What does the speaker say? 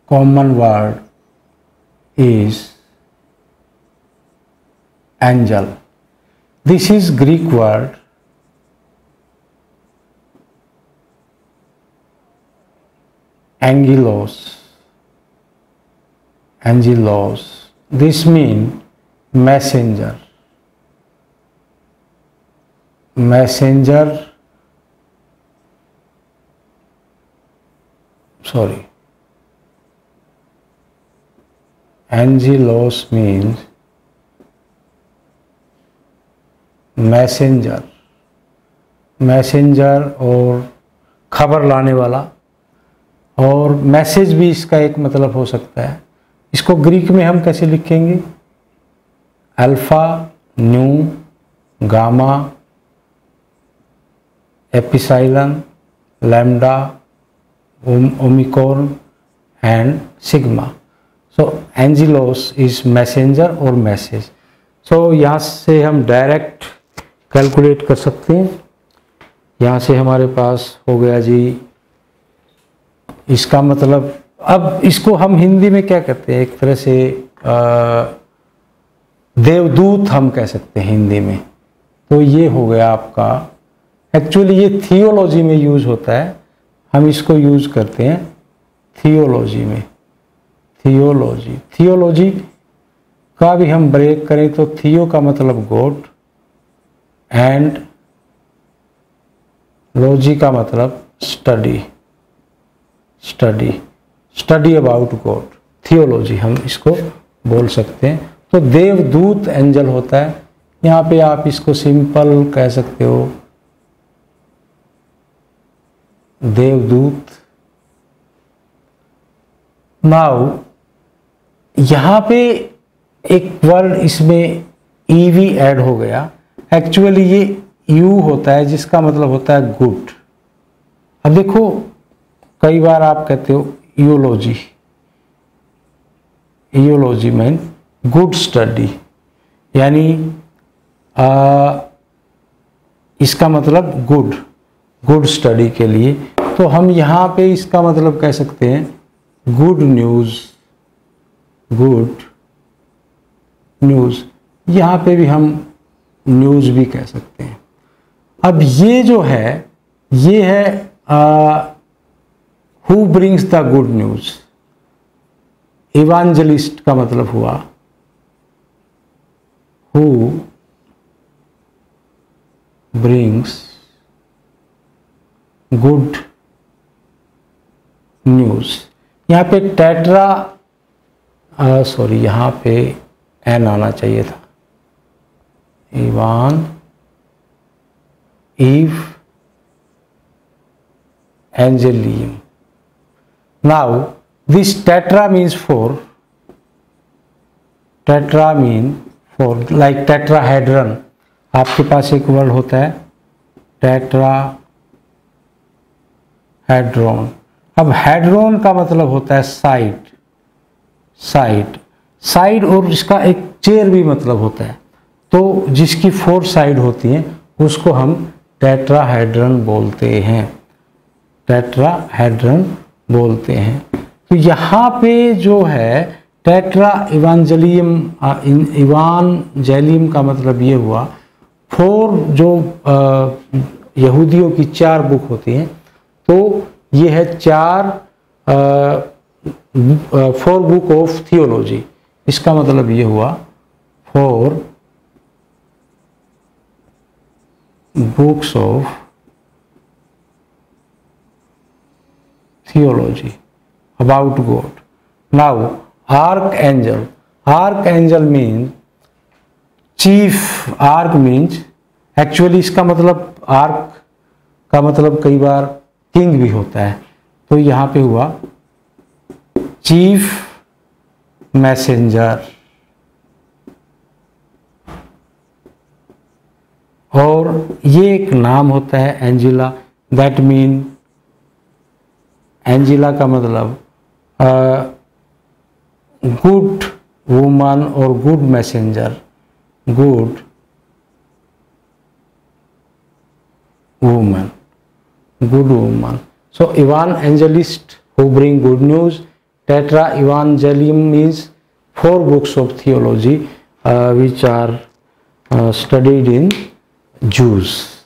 common word is angel. This is Greek word angelos. Angelos. This means messenger. Messenger. Sorry. Angelos means messenger. Messenger और खबर लाने वाला, और message भी इसका एक मतलब हो सकता है. इसको ग्रीक में हम कैसे लिखेंगे? Alpha, nu, gamma, epsilon, lambda, omicron and sigma. So angelos is messenger और मैसेज. सो यहाँ से हम डायरेक्ट कैलकुलेट कर सकते हैं. यहाँ से हमारे पास हो गया जी, इसका मतलब, अब इसको हम हिंदी में क्या कहते हैं? एक तरह से देवदूत हम कह सकते हैं हिंदी में. तो ये हो गया आपका, एक्चुअली ये थियोलॉजी में यूज होता है, हम इसको यूज करते हैं थियोलॉजी में. थियोलॉजी, थियोलॉजी का भी हम ब्रेक करें तो थियो का मतलब गॉड एंड लॉजी का मतलब study. Study, study about God, theology हम इसको बोल सकते हैं. तो देवदूत एंजल होता है. यहाँ पे आप इसको सिंपल कह सकते हो देवदूत. नाउ यहाँ पे एक वर्ड इसमें ईवी ऐड हो गया. एक्चुअली ये यू होता है जिसका मतलब होता है गुड. अब देखो, कई बार आप कहते हो eulogy. Eulogy mean good study, यानी इसका मतलब गुड, गुड स्टडी के लिए. तो हम यहाँ पे इसका मतलब कह सकते हैं गुड न्यूज़. गुड न्यूज़, यहाँ पे भी हम न्यूज़ भी कह सकते हैं. अब ये जो है, ये है who brings the good news. Evangelist का मतलब हुआ हु ब्रिंग्स गुड न्यूज़. यहाँ पे टेट्रा, सॉरी यहाँ पे एन आना चाहिए था. Evan, eve, angelium. Now this tetra means four. Tetra mean four, like tetrahedron. आपके पास एक वर्ड होता है टेट्राहेड्रॉन. अब हेड्रॉन का मतलब होता है साइड. साइड, साइड, और इसका एक चेयर भी मतलब होता है. तो जिसकी 4 साइड होती हैं उसको हम टेट्राहेड्रन बोलते हैं. टेट्राहेड्रन बोलते हैं. तो यहाँ पे जो है टेट्रा इवांजेलियम, इवांजेलियम का मतलब ये हुआ 4 जो यहूदियों की 4 बुक होती हैं. तो ये है 4 बुक ऑफ थियोलॉजी. इसका मतलब ये हुआ 4 books of theology about God. Now archangel. Archangel means chief. Arch means, actually इसका मतलब आर्क का मतलब कई बार किंग भी होता है. तो यहाँ पे हुआ चीफ मैसेंजर. और ये एक नाम होता है एंजिला. दैट मीन, एंजिला का मतलब गुड वुमन और good messenger. Good woman, good woman. So evangelist who bring good news tetra evangelium means 4 books of theology which are studied in Jews.